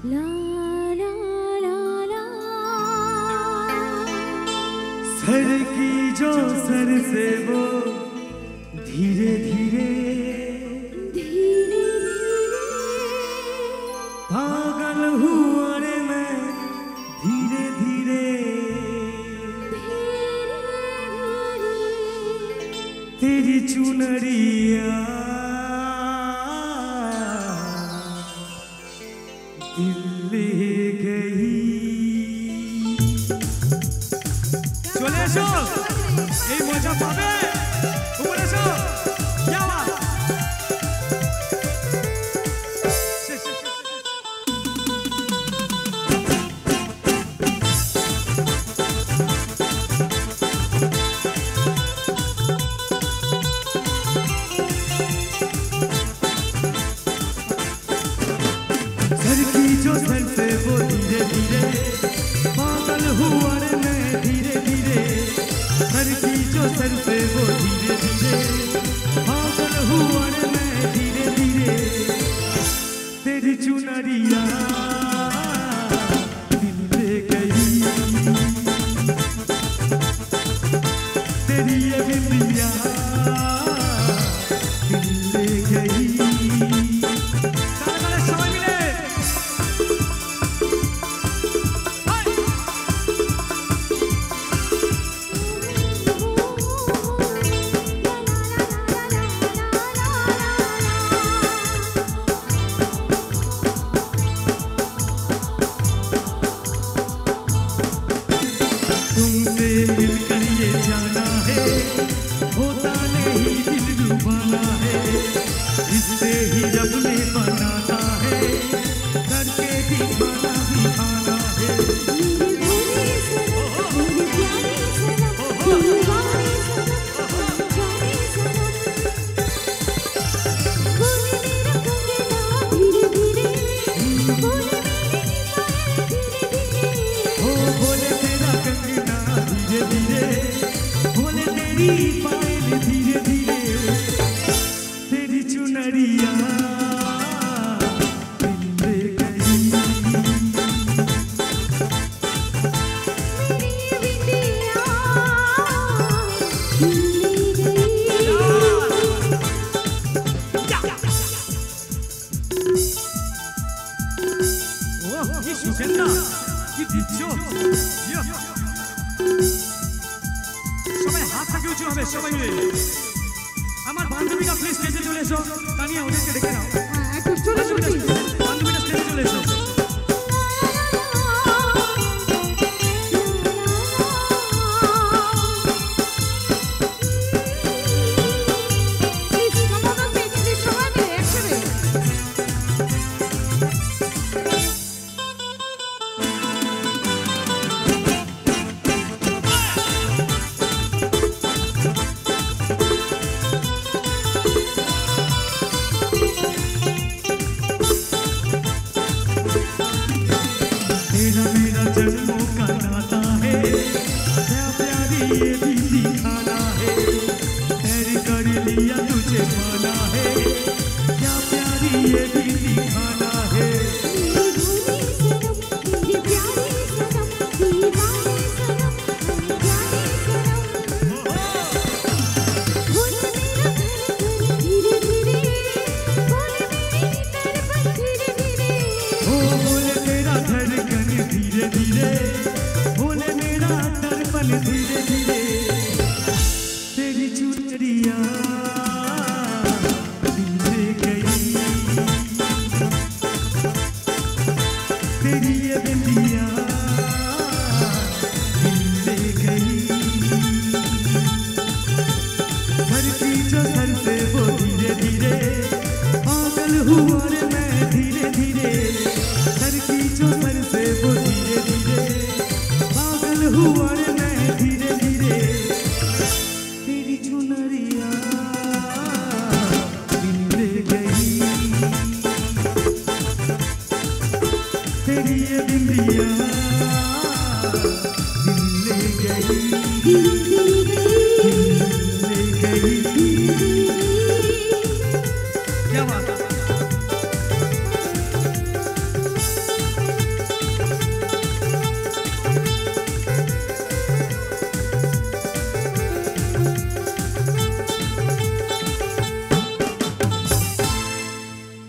ला ला ला ला sir की जो sir से वो धीरे धीरे धीरे धीरे पागल हुआ रे मैं धीरे धीरे तेरी चुनरिया दिल ले गई। চলে এসো এই মজা পাবে উপরে এসো যাওয়া सर की जो सर से वो धीरे धीरे पागल हुआ रे मैं धीरे धीरे सर की जो सर से वो धीरे धीरे पागल हुआ रे मैं धीरे धीरे तेरी चुनरिया दिल ले गई तेरी ये बिंदिया दिल ले गई। तुमसे मिलकर ये जाना है होता नहीं दिल डूबाना है इससे ही रब ने बनाना है करके दिखाना भी आना है। बोले तेरा कंगना धीरे धीरे बोले तेरी पायल धीरे धीरे तेरी चुनरिया दिल ले गई। ওহ কি সুখের না কি দিচ্ছ সবাই হাত থেকে উঁচু হবে সবাই মিলে আমার বান্ধবীরা প্লিজ স্টেজে চলে এসো তানিয়া ওদেরকে ডেকে নাও একটু চলে চলে বান্ধবীরা স্টেজে চলে এসো। तेरा मेरा जन्मों का नाता है क्या प्यारी ये भी दिखाना है तेरे कर लिया तुझे माना है क्या प्यारी ये भी दिखाना है। बोले तेरा धड़कन धीरे धीरे बोले मेरा दर्पण धीरे धीरे तेरी चुनरिया दिल ले गई तेरी ये बिंदिया दिल ले गई। सर की जो सर से वो धीरे धीरे पागल हुआ रे मैं धीरे धीरे सर की जो सर से वो धीरे धीरे पागल हुआ रे मैं धीरे धीरे तेरी चुनरिया दिल ले गई तेरी ये बिंदिया दिल ले गई।